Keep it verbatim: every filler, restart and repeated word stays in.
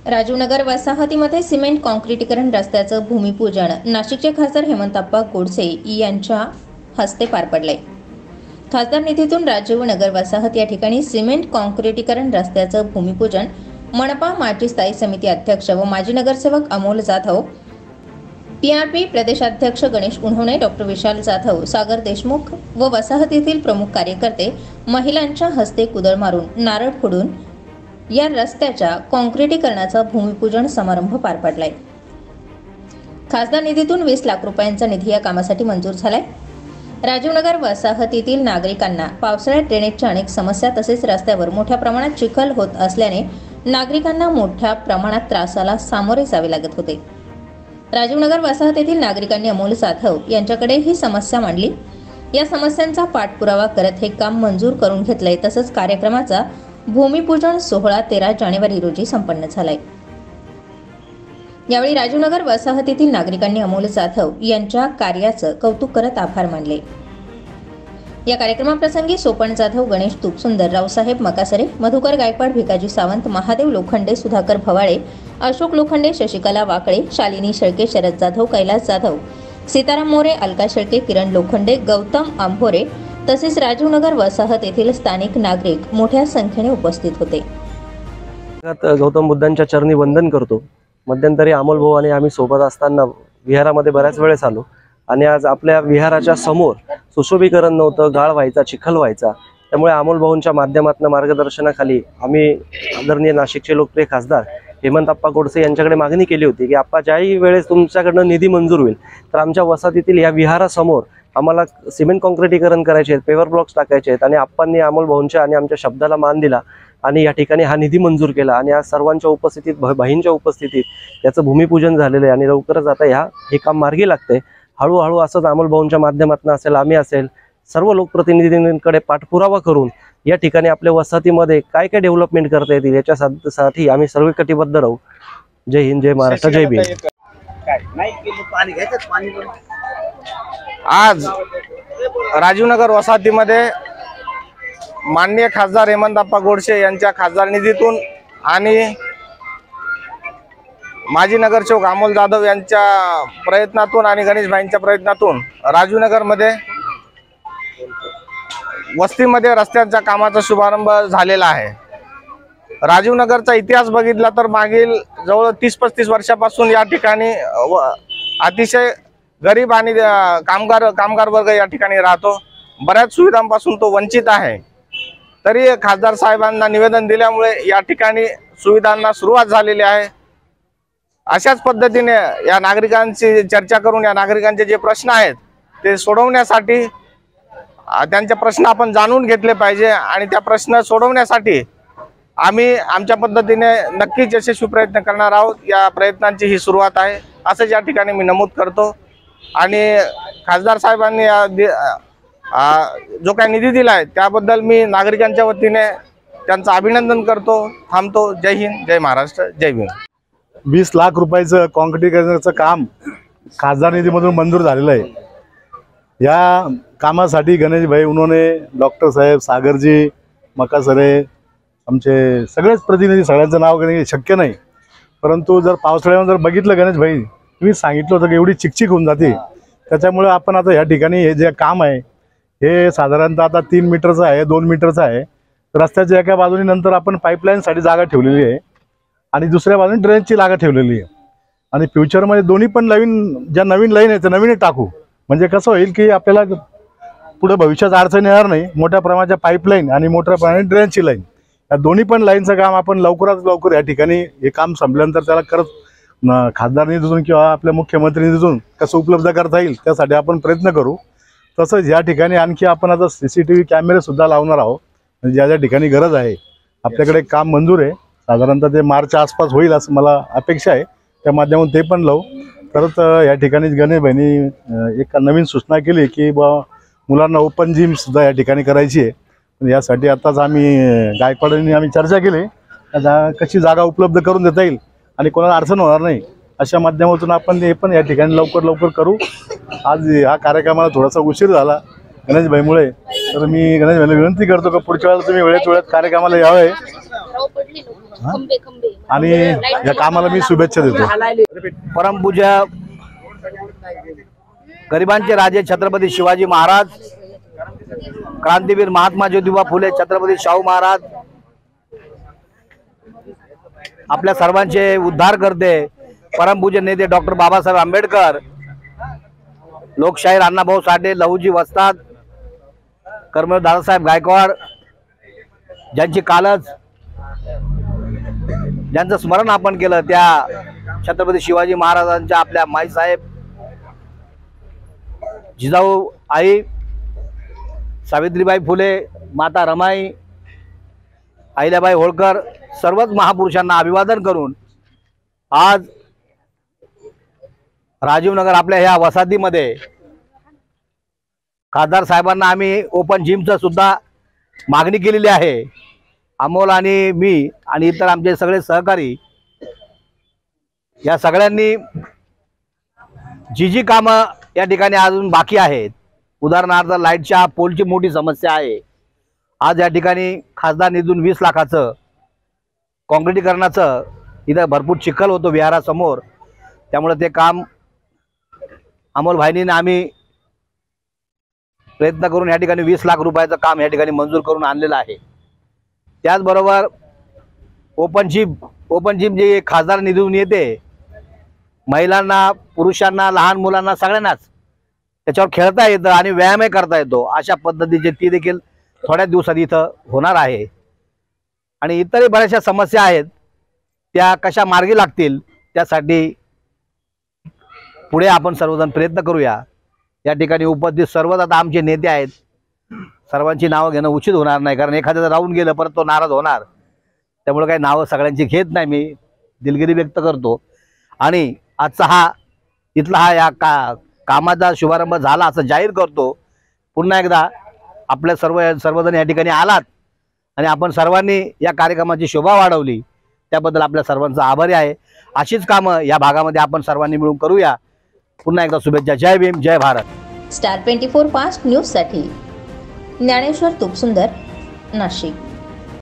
राजीवनगर वसाहतीमध्ये सिमेंट कॉन्क्रीटीकरण रस्त्याचं भूमिपूजन नाशिकचे खासदार हेमंतप्पा गोडसे यांच्या हस्ते पार पडले। खासदार निधीतून राजीवनगर वसाहत या ठिकाणी सिमेंट कॉन्क्रीटीकरण रस्त्याचं भूमिपूजन मनपा माजी स्थायी समिती अध्यक्ष व माजी नगरसेवक अमोल जाधव, पीआरपी प्रदेशाध्यक्ष गणेश उन्होने, डॉक्टर विशाल जाधव, सागर देशमुख व वसाहतीतील प्रमुख कार्यकर्ते महिलांच्या हस्ते कुदळ मारून नारळ फोडून या रस्त्याच्या कॉन्क्रीटीकरणाचा भूमिपूजन समारंभ पार पडलाय। खासदार निधीतून वीस लाख रुपयांचा निधी या कामासाठी मंजूर झालाय। राजीवनगर वसाहतीतील नागरिकांना पावसाळ्यात ड्रेनेजच्या अनेक समस्या तसेच रस्त्यावर मोठ्या प्रमाणात चिखल होत असल्याने नागरिकांना मोठ्या प्रमाणात त्रासाला सामोरे जावे लागत होते। राजीवनगर वसाहतीतील नागरिकांनी अमोल जाधव यांच्याकडे ही समस्या मांडली। या समस्यांचा पाठपुरावा करत हे काम मंजूर करून घेतले। तसंच कार्यक्रमाचा भूमिपूजन सोहळा तेरा जानेवारी रोजी संपन्न झालाय। यावेळी राजीवनगर वसाहतीतील नागरिकांनी अमोल जाधव यांच्या कार्याचं कौतुक करत आभार मानले। या कार्यक्रमाप्रसंगी सोपन जाधव, गणेश तुपसुंदर, रावसाहेब मकासरे, मधुकर गायकवाड, भिकाजी सावंत, महादेव लोखंडे, सुधाकर भवाळे, अशोक लोखंडे, शशिकला वाकळे, शालिनी शेळके, शरद जाधव, कैलास जाधव, सीताराम मोरे, अलका शेळके, किरण लोखंडे, गौतम आंभोरे तसेच राजीवनगर वसाहत येथील स्थानिक नागरिक मोठ्या संख्येने उपस्थित होते। गौतम बुद्धांच्या चरणी वंदन करतो। मध्यंतरी अमोल भाऊ आणि आम्ही सोबत असताना विहारामध्ये बऱ्याच वेळेस आलो आणि आज आपल्या विहाराच्या समोर सुशोभीकरण नव्हतं, गाळ व्हायचा, चिखल व्हायचा। त्यामुळे अमोल भाऊंच्या माध्यमातून मार्गदर्शनाखाली आम्ही आदरणीय नाशिकचे लोकप्रिय खासदार हेमंतप्पा गोडसे यांच्याकडे मागणी केली होती की आप्पा ज्याही वेळेस तुमच्याकडनं निधी मंजूर होईल तर आमच्या वसाहतीतील या विहारासमोर आम्हाला सिमेंट कॉन्क्रीटीकरण करायचे आहेत, पेवर ब्लॉक्स टाकायचे आहेत। आणि आप्पांनी अमोल भाऊंच्या आणि आमच्या शब्दाला मान दिला आणि या ठिकाणी हा निधी मंजूर केला आणि आज सर्वांच्या उपस्थितीत, भाईंच्या उपस्थितीत त्याचं भूमिपूजन झालेलं आहे आणि लवकरच आता ह्या हे काम मार्गी लागते। हळूहळू असंच अमोल भाऊंच्या माध्यमातून असेल, आम्ही असेल, सर्व लोकप्रतिनिधींकडे पाठपुरावा करून या ठिकाणी आपल्या वसाहतीमध्ये काय काय डेव्हलपमेंट करता येतील याच्यासाठी आम्ही सर्व कटिबद्ध राहू। जय हिंद, जय महाराष्ट्र, जय भीम। आज राजीवनगर वसाहतीमध्ये माननीय खासदार हेमंतप्पा गोडसे यांच्या खासदार निधीतून आणि माजी नगरसेवक अमोल जाधव यांच्या प्रयत्नातून आणि गणेश भाईंच्या प्रयत्नातून राजीवनगरमध्ये वस्तीमध्ये रस्त्यांच्या कामाचा शुभारंभ झालेला आहे। राजीवनगरचा इतिहास बघितला तर मागील जवळ तीस पस्तीस वर्षापासून या ठिकाणी अतिशय गरीब आणि कामगार कामगार वर्ग या ठिकाणी राहतो। बऱ्याच सुविधांपासून तो वंचित आहे। तरी खासदार साहेबांना निवेदन दिल्यामुळे या ठिकाणी सुविधांना सुरुवात झालेली आहे। अशाच पद्धतीने या नागरिकांची चर्चा करून या नागरिकांचे जे प्रश्न आहेत ते सोडवण्यासाठी त्यांचे प्रश्न आपण जाणून घेतले पाहिजे आणि त्या प्रश्न सोडवण्यासाठी आम्ही आमच्या पद्धतीने नक्कीच यशस्वी प्रयत्न करणार आहोत। या प्रयत्नांची ही सुरुवात आहे असं या ठिकाणी मी नमूद करतो। आणि खासदार साहेबांनी जो काही निधी दिला आहे त्याबद्दल मी नागरिकांच्या वतीने त्यांचं अभिनंदन करतो। थांबतो। जय हिंद, जय महाराष्ट्र, जय भीम। वीस लाख रुपयाचं कॉन्क्रीटीकरणाचं काम खासदार निधीमधून मंजूर झालेलं आहे। या कामासाठी गणेश भाई उन्होंने, डॉक्टर साहेब, सागरजी मकासरे, आमचे सगळेच प्रतिनिधी, सगळ्यांचं नाव घेणे शक्य नाही, परंतु जर पावसाळ्यामध्ये जर बघितलं गणेश भाई, तुम्ही सांगितलं होतं की एवढी चिकचिक होऊन जाते, त्याच्यामुळे आपण आता या ठिकाणी हे जे काम आहे हे साधारणतः आता तीन मीटरचं आहे, दोन मीटरचं आहे। रस्त्याच्या एका बाजूने नंतर आपण पाईपलाईनसाठी जागा ठेवलेली आहे आणि दुसऱ्या बाजूने ड्रेनची जागा ठेवलेली आहे आणि फ्युचरमध्ये दोन्ही पण नवीन ज्या नवीन लाईन आहे त्या नवीन टाकू, म्हणजे कसं होईल की आपल्याला पुढे भविष्यात अडचण येणार नाही। मोठ्या प्रमाणाच्या पाईपलाईन आणि मोठ्या प्रमाणात ड्रेनची लाईन, या दोन्ही पण लाईनचं काम आपण लवकरात लवकर या ठिकाणी हे काम संपल्यानंतर त्याला करत खासदार निधीतून किंवा आपल्या मुख्यमंत्री निधीतून कसं उपलब्ध करता येईल त्यासाठी आपण प्रयत्न करू। तसंच या ठिकाणी आणखी आपण आता सी सी टी व्ही कॅमेरे सुद्धा लावणार आहोत, म्हणजे ज्या ज्या ठिकाणी गरज आहे। आपल्याकडे काम मंजूर आहे, साधारणतः ते मार्चच्या आसपास होईल असं मला अपेक्षा आहे, त्या माध्यमातून ते पण लावू। परत या ठिकाणी गणेश भाईंनी एक नवीन सूचना केली की बा मुलांना ओपन जिम सुद्धा या ठिकाणी करायची आहे। यासाठी आताच आम्ही गायकवाडांनी आम्ही चर्चा केली, कशी जागा उपलब्ध करून देता येईल आणि कोणाला अडचण होणार नाही अशा माध्यमातून आपण हे पण या ठिकाणी लवकर लवकर करू। आज हा कार्यक्रमाला थोडासा उशीर झाला गणेश भाईमुळे, तर मी गणेश भाईला विनंती करतो की पुढच्या वेळेला तुम्ही वेळेत वेळेत कार्यक्रमाला यावे तारावर पडली ना, खंबे खंबे आणि या कामाला मी शुभेच्छा देतो. परमपूज्य गरिबांचे राजे छत्रपती शिवाजी महाराज, क्रांतीवीर महात्मा ज्योतिबा फुले, छत्रपती शाहू महाराज, आपल्या सर्वांचे उद्धार करते परमपूज्य नेते डॉक्टर बाबासाहेब आंबेडकर, लोकशाहीर अण्णाभाऊ साठे, लहुजी वस्ताद, कर्मवीर दादासाहेब गायकवाड, ज्यांची कालच ज्यांचं स्मरण आपण केलं त्या छत्रपती शिवाजी महाराजांच्या आपल्या माईसाहेब, जिजाऊ आई सावित्रीबाई फुले, माता रमाई, अहिल्याबाई होळकर, सर्वच महापुरुषांना अभिवादन करून आज राजीवनगर आपल्या ह्या वसाहतीमध्ये खासदार साहेबांना आम्ही ओपन जिमचं सुद्धा मागणी केलेली आहे. अमोल आणि मी आणि इतर आमचे सगळे सहकारी या सगळ्यांनी जी जी कामं या ठिकाणी अजून बाकी आहेत, उदाहरणार्थ लाईटच्या पोलची मोठी समस्या आहे. आज या ठिकाणी खासदार निधून वीस लाखाचं काँक्रिटीकरणाचं इथं भरपूर चिखल होतो विहारासमोर, त्यामुळे ते काम अमोल भाईंनी आम्ही प्रयत्न करून या ठिकाणी वीस लाख रुपयाचं काम या ठिकाणी मंजूर करून आणलेलं आहे. त्याचबरोबर ओपन जिम ओपन जिम जे खासदार निधीतून येते, महिलांना, पुरुषांना, लहान मुलांना सगळ्यांनाच त्याच्यावर खेळता येतं आणि व्यायामही करता येतो, अशा पद्धतीचे ती देखील थोड्या दिवसात इथं होणार आहे. आणि इतरही बऱ्याचशा समस्या आहेत, त्या कशा मार्गी लागतील त्यासाठी पुढे आपण सर्वजण प्रयत्न करूया. या ठिकाणी उपस्थित सर्वच आता आमचे नेते आहेत, सर्वांची नावं घेणं उचित होणार नाही, कारण एखाद्याचं राहून गेलं परत तो नाराज होणार, त्यामुळे काही नावं सगळ्यांची घेत नाही. मी दिलगिरी व्यक्त करतो आणि आजचा हा इथला हा या का कामाचा शुभारंभ झाला असं जाहीर करतो. पुन्हा एकदा आपल्या सर्व सर्वजण या ठिकाणी आलात आणि आपण सर्वांनी या कार्यक्रमाची शोभा वाढवली, त्याबद्दल आपल्या सर्वांचा आभारी आहे. अशीच कामं या भागामध्ये आपण सर्वांनी मिळून करूया. पुन्हा एकदा शुभेच्छा. जय भीम, जय Bharat. Star twenty four fast न्यूजसाठी ज्ञानेश्वर तुपसुंदर, नाशिक.